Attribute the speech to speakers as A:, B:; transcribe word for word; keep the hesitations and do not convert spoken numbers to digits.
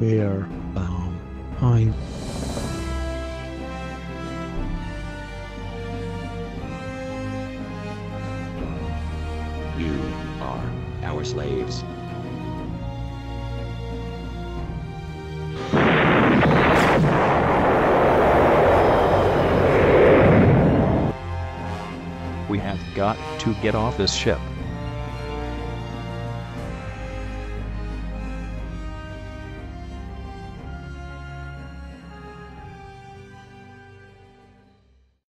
A: where um, I
B: You are our slaves.
C: We have got to get off this ship.